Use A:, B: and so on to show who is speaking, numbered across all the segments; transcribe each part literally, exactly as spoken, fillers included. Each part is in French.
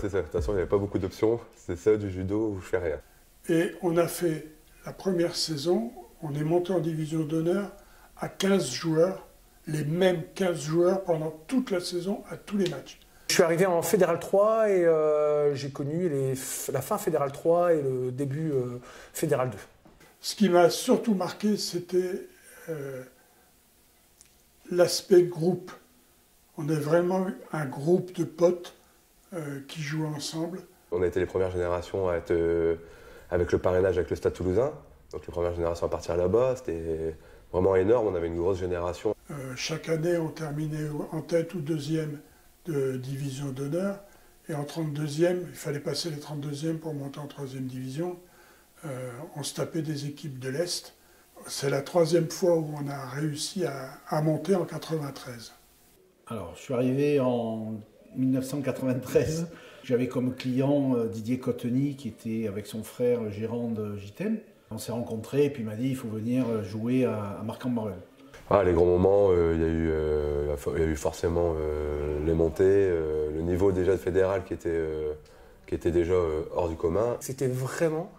A: c'est ça. De toute façon, il n'y avait pas beaucoup d'options. C'est ça, du judo ou je fais rien.
B: Et on a fait la première saison, on est monté en division d'honneur à quinze joueurs, les mêmes quinze joueurs pendant toute la saison à tous les matchs.
C: Je suis arrivé en Fédéral trois et euh, j'ai connu les, la fin Fédéral trois et le début euh, Fédéral deux.
B: Ce qui m'a surtout marqué, c'était euh, l'aspect groupe. On est vraiment un groupe de potes euh, qui jouent ensemble.
A: On a été les premières générations à être euh, avec le parrainage avec le Stade Toulousain. Donc les premières générations à partir là-bas, c'était vraiment énorme. On avait une grosse génération.
B: Euh, chaque année, on terminait en tête ou deuxième de division d'honneur. Et en trente-deuxième, il fallait passer les trente-deuxièmes pour monter en troisième division. Euh, on se tapait des équipes de l'Est. C'est la troisième fois où on a réussi à, à monter en quatre-vingt-treize.
D: Alors, je suis arrivé en mille neuf cent quatre-vingt-treize. J'avais comme client Didier Cotteny, qui était avec son frère gérant de J T M. On s'est rencontrés et puis il m'a dit il faut venir jouer à, à Marc-en-Barœul.
A: Ah, les grands moments, euh, il y a eu, euh, il y a eu forcément euh, les montées, euh, le niveau déjà de fédéral qui était, euh, qui était déjà euh, hors du commun.
C: C'était vraiment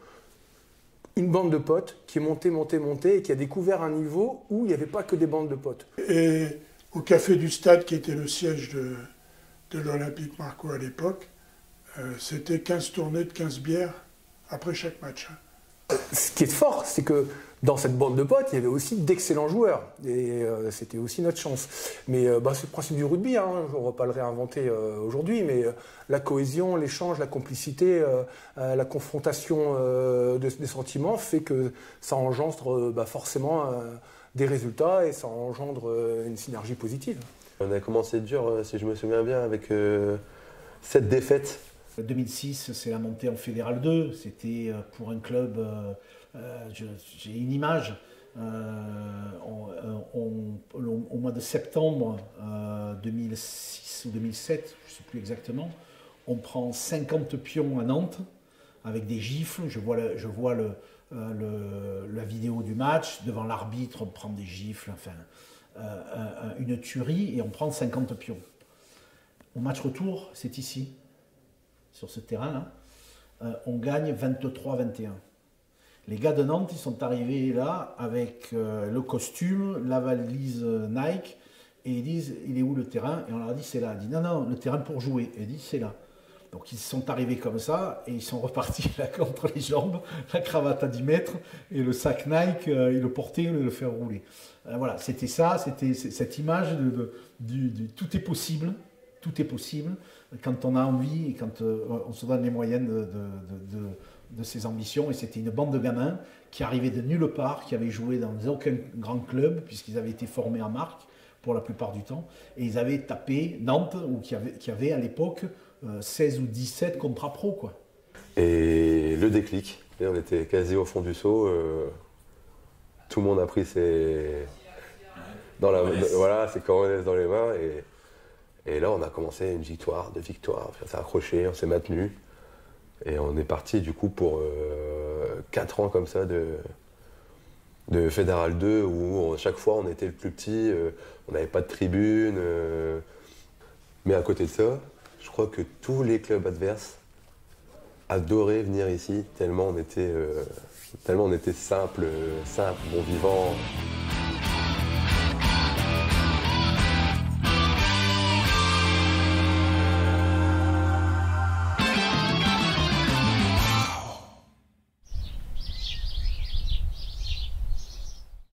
C: une bande de potes qui est montée, montée, montée et qui a découvert un niveau où il n'y avait pas que des bandes de potes.
B: Et au Café du Stade, qui était le siège de, de l'Olympique Marco à l'époque, euh, c'était quinze tournées de quinze bières après chaque match.
C: Ce qui est fort, c'est que dans cette bande de potes, il y avait aussi d'excellents joueurs. Et euh, c'était aussi notre chance. Mais euh, bah, c'est le principe du rugby, hein. On ne va pas le réinventer euh, aujourd'hui, mais euh, la cohésion, l'échange, la complicité, euh, euh, la confrontation euh, de, des sentiments fait que ça engendre euh, bah, forcément euh, des résultats et ça engendre euh, une synergie positive.
A: On a commencé dur, euh, si je me souviens bien, avec euh, sept défaites.
D: deux mille six, c'est la montée en Fédéral deux. C'était pour un club, euh, euh, j'ai une image, euh, on, on, on, au mois de septembre euh, deux mille six ou deux mille sept, je ne sais plus exactement, on prend cinquante pions à Nantes avec des gifles. Je vois, le, je vois le, euh, le, la vidéo du match, devant l'arbitre, on prend des gifles, enfin, euh, une tuerie, et on prend cinquante pions. Au match retour, c'est ici. Sur ce terrain-là, euh, on gagne vingt-trois à vingt et un. Les gars de Nantes, ils sont arrivés là avec euh, le costume, la valise Nike, et ils disent « il est où le terrain ?» Et on leur a dit « c'est là ». Ils disent « non, non, le terrain pour jouer ». Et ils disent « c'est là ». Donc ils sont arrivés comme ça, et ils sont repartis là contre les jambes, la cravate à dix mètres, et le sac Nike, euh, ils le portaient, ils le faire rouler. Euh, voilà, c'était ça, c'était cette image de, de, du, du « tout est possible ». Tout est possible quand on a envie et quand euh, on se donne les moyens de, de, de, de, de ses ambitions. Et c'était une bande de gamins qui arrivaient de nulle part, qui avaient joué dans aucun grand club, puisqu'ils avaient été formés à Marc pour la plupart du temps. Et ils avaient tapé Nantes, ou qui avait, qui avait à l'époque euh, seize ou dix-sept contrats pro, quoi.
A: Et le déclic, et on était quasi au fond du seau. Euh, tout le monde a pris ses... Dans la, de, voilà, ses coronesses dans les mains. Et... Et là, on a commencé une victoire, deux victoires, on s'est accroché, on s'est maintenu. Et on est parti du coup pour euh, quatre ans comme ça de, de Fédéral deux, où on, chaque fois on était le plus petit, euh, on n'avait pas de tribune. Euh, mais à côté de ça, je crois que tous les clubs adverses adoraient venir ici, tellement on était, euh, tellement on était simple, simple, bon vivant.